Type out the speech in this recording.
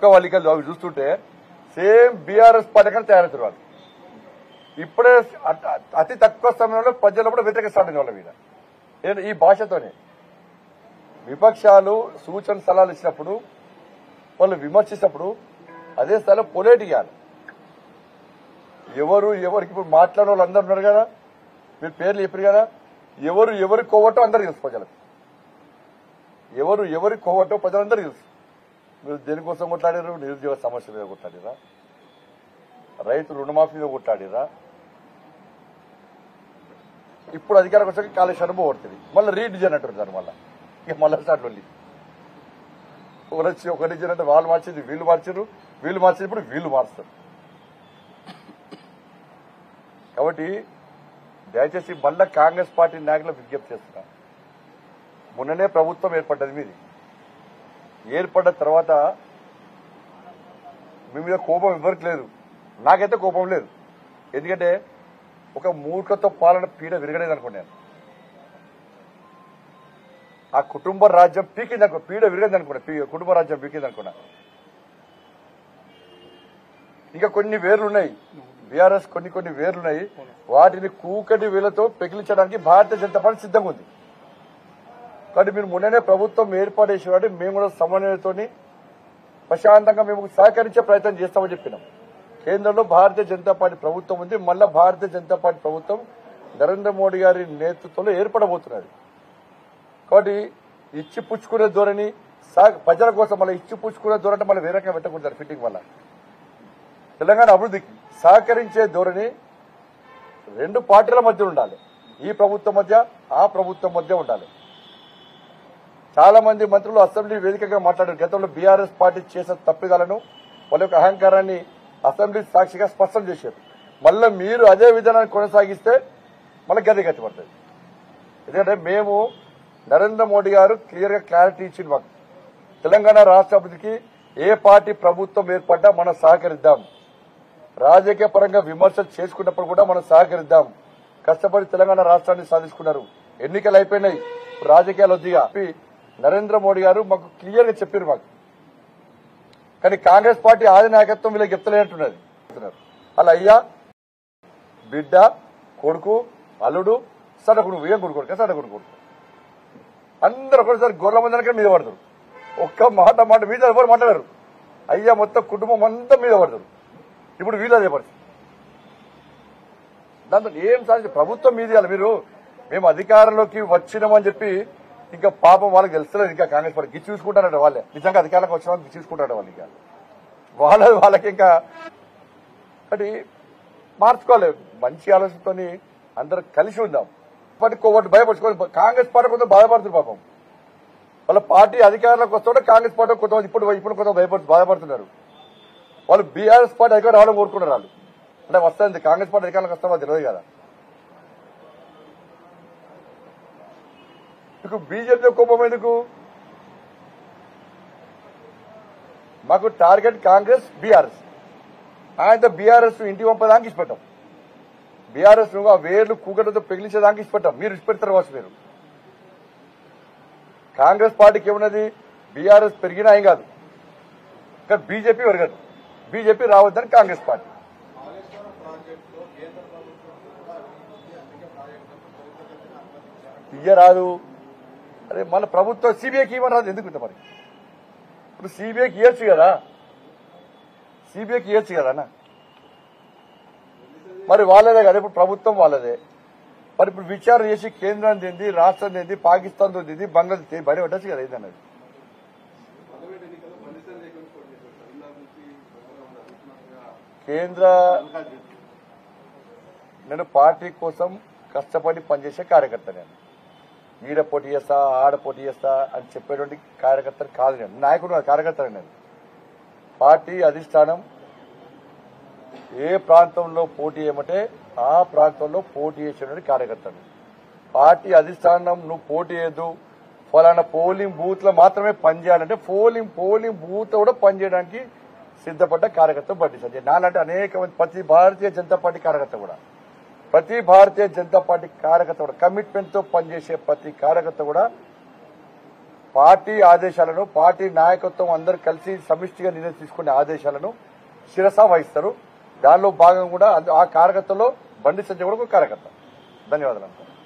ముఖవాలికలు అవి చూస్తుంటే same BRS party కానీ తయారవుతారు వాళ్ళు. ఇప్పుడే అతి తక్కువ సమయంలో ప్రజలు కూడా వ్యతిరేక స్టార్ట్ వాళ్ళ మీద ఈ భాషతోనే. విపక్షాలు సూచన సలహాలు ఇచ్చినప్పుడు వాళ్ళు విమర్శించినప్పుడు అదే స్థాయిలో పొలేట్ ఇవ్వాలి. ఎవరికి ఇప్పుడు మాట్లాడే వాళ్ళు అందరు ఉన్నారు కదా, మీరు పేర్లు చెప్పారు కదా, ఎవరి కోవటో అందరికి తెలుసు ప్రజలకు. ఎవరి కోవటో ప్రజలందరికీ తెలుసు. మీరు దేనికోసం కొట్లాడారు? నిరుద్యోగ సమస్య మీద కొట్లాడిరా, రైతు రుణమాఫీ మీద కొట్లాడిరా, ఇప్పుడు అధికారం వచ్చాక కాళేశ్వరం పోగొడుతుంది, మళ్ళీ రీడిజైన్ అంటారు దాన్ని. మళ్ళీ స్టార్ట్ వెళ్ళి ఒక రీజన్ అంటే వాళ్ళు మార్చింది వీళ్ళు మార్చారు, వీళ్ళు మార్చింది ఇప్పుడు వీళ్ళు మారుస్తారు. కాబట్టి దయచేసి మళ్ళా కాంగ్రెస్ పార్టీ నాయకులు విజ్ఞప్తి చేస్తున్నా, మొన్ననే ప్రభుత్వం ఏర్పడ్డది మీది. ఏర్పడ్డ తర్వాత మీ మీద కోపం ఎవరికి లేదు, నాకైతే కోపం లేదు. ఎందుకంటే ఒక మూర్ఖతో పాలన పీడ విరగలేదు అనుకున్నాను. ఆ కుటుంబ రాజ్యం పీకింది అనుకో, పీడ విరగదు అనుకున్నా, కుటుంబ రాజ్యం పీకింది అనుకున్నా. ఇంకా కొన్ని వేర్లున్నాయి, బీఆర్ఎస్ కొన్ని వేర్లున్నాయి, వాటిని కూకటి వేలతో పెకిలించడానికి భారతీయ జనతా పార్టీ సిద్ధంగా ఉంది. కాబట్టి మీరు మొన్ననే ప్రభుత్వం ఏర్పాటు చేసేవాడి మేము కూడా సమన్వయంతో ప్రశాంతంగా మేము సహకరించే ప్రయత్నం చేస్తామని చెప్పినాం. కేంద్రంలో భారతీయ జనతా పార్టీ ప్రభుత్వం ఉంది, మళ్ళా భారతీయ జనతా పార్టీ ప్రభుత్వం నరేంద్ర మోడీ గారి నేతృత్వంలో ఏర్పడబోతున్నది. కాబట్టి ఇచ్చి పుచ్చుకునే ధోరణి ప్రజల కోసం మళ్ళీ ఇచ్చి పుచ్చుకునే ధోరణి మళ్ళీ వేరే రకంగా పెట్టకూడదు. ఫిట్టింగ్ వల్ల తెలంగాణ అభివృద్ధికి సహకరించే ధోరణి రెండు పార్టీల మధ్య ఉండాలి, ఈ ప్రభుత్వం మధ్య ఆ ప్రభుత్వం మధ్య ఉండాలి. చాలా మంది మంత్రులు అసెంబ్లీ వేదికగా మాట్లాడారు. గతంలో బీఆర్ఎస్ పార్టీ చేసిన తప్పిదాలను వాళ్ళ యొక్క అహంకారాన్ని అసెంబ్లీ సాక్షిగా స్పష్టం చేశారు. మళ్ళీ మీరు అదే విధానాన్ని కొనసాగిస్తే మళ్ళీ గది పడుతుంది. ఎందుకంటే మేము నరేంద్ర మోడీ గారు క్లియర్ గా క్లారిటీ ఇచ్చింది మాకు, తెలంగాణ రాష్ట్ర అభివృద్ధికి ఏ పార్టీ ప్రభుత్వం ఏర్పడ్డా మనం సహకరిద్దాం, రాజకీయ పరంగా విమర్శలు చేసుకున్నప్పుడు కూడా మనం సహకరిద్దాం. కష్టపడి తెలంగాణ రాష్ట్రాన్ని సాధించుకున్నారు, ఎన్నికలు అయిపోయినాయి, రాజకీయాలు వద్దిగా నరేంద్ర మోడీ గారు మాకు క్లియర్ గా చెప్పారు మాకు. కానీ కాంగ్రెస్ పార్టీ ఆది నాయకత్వం వీళ్ళకి చెప్తలేంటున్నది. అలా అయ్యా బిడ్డ కొడుకు అల్లుడు సడకుడు ఏం కొడుకోడు సడకుడు కొడుకు అందరూ ఒకసారి గొర్రెల మందరికీ మీద పడతారు. ఒక్క మాట మీద ఎవరు మాట్లాడారు. అయ్యా మొత్తం కుటుంబం అంతా మీద పడతారు. ఇప్పుడు వీళ్ళదే పరిస్థితి. దాంతో ఏం సాధించి ప్రభుత్వం మీద మీరు మేము అధికారంలోకి వచ్చినామని చెప్పి ఇంకా పాపం వాళ్ళకి తెలుస్తలేదు. ఇంకా కాంగ్రెస్ పార్టీ గిచ్చి చూసుకుంటారట వాళ్ళే, నిజంగా అధికారంలోకి వచ్చిన వాళ్ళు గిచ్చి చూసుకుంటారట వాళ్ళు. ఇంకా వాళ్ళకి ఇంకా అది మార్చుకోవాలి. మంచి ఆలోచనతో అందరూ కలిసి ఉందాం. ఇప్పటికి ఒకటి భయపడుచుకోవాలి. కాంగ్రెస్ పార్టీ కొంత బాధపడుతుంది పాపం. వాళ్ళ పార్టీ అధికారంలోకి వస్తుంటే కాంగ్రెస్ పార్టీ కొంతమంది ఇప్పుడు కొంత బాధపడుతున్నారు. వాళ్ళు బీఆర్ఎస్ పార్టీ అధికారం రావడం కోరుకున్నారు. వాళ్ళు అంటే వస్తుంది కాంగ్రెస్ పార్టీ అధికారంలోకి వస్తామో తెలియదు కదా. మీకు బీజేపీ కోపం ఎందుకు? మాకు టార్గెట్ కాంగ్రెస్ బీఆర్ఎస్. ఆయనతో బీఆర్ఎస్ ఇంటి పంపదానికి ఇష్టపెట్టాం. బీఆర్ఎస్ ఆ వేర్లు కూకటతో పెగిలించేదానికి ఇష్టపెట్టాం. మీరు ఇష్టపెడతారు కావచ్చు. మీరు కాంగ్రెస్ పార్టీకి ఏమున్నది? బీఆర్ఎస్ పెరిగినా ఏం కాదు, కానీ బీజేపీ పెరగదు. బీజేపీ రావద్దని కాంగ్రెస్ పార్టీ. ఇయ్యరాదు. అరే మళ్ళీ ప్రభుత్వం సిబిఐకి ఇవ్వని రాదు ఎందుకు? మరి ఇప్పుడు సిబిఐకి ఇవ్వచ్చు కదా, సిబిఐకి ఇవ్వచ్చు కదా అన్న. మరి వాళ్ళదే కదా, ఇప్పుడు ప్రభుత్వం వాళ్ళదే. మరి ఇప్పుడు విచారణ చేసి కేంద్రం తింది, రాష్ట్రం తింది, పాకిస్తాన్ తింది, బంగ్లాదేశ్ బయట పెట్టచ్చు కదా ఏదన్నది. కేంద్ర నేను పార్టీ కోసం కష్టపడి పనిచేసే కార్యకర్త. నేను ఈడ పోటీ చేస్తా ఆడ పోటీ చేస్తా అని చెప్పేటువంటి కార్యకర్త కాదు. నేను నాయకుడు కార్యకర్త. నేను పార్టీ అధిష్టానం ఏ ప్రాంతంలో పోటీ చేయమంటే ఆ ప్రాంతంలో పోటీ చేసేటువంటి కార్యకర్తను. పార్టీ అధిష్టానం నువ్వు పోటీ చేయద్దు, ఫలానా పోలింగ్ బూత్ లో మాత్రమే పనిచేయాలంటే పోలింగ్ బూత్ కూడా పనిచేయడానికి సిద్ధపడ్డ కార్యకర్త బండి సంజయ్. నాలంటే అనేక మంది ప్రతి భారతీయ జనతా పార్టీ కార్యకర్త కూడా కమిట్మెంట్ తో పనిచేసే ప్రతి కార్యకర్త కూడా పార్టీ ఆదేశాలను పార్టీ నాయకత్వం అందరూ కలిసి సమిష్టిగా నిర్ణయం తీసుకునే ఆదేశాలను శిరసా వహిస్తారు. దానిలో భాగంగా కూడా ఆ కార్యకర్తలో బండి సంజయ్ కూడా ఒక కార్యకర్త. ధన్యవాదాలు.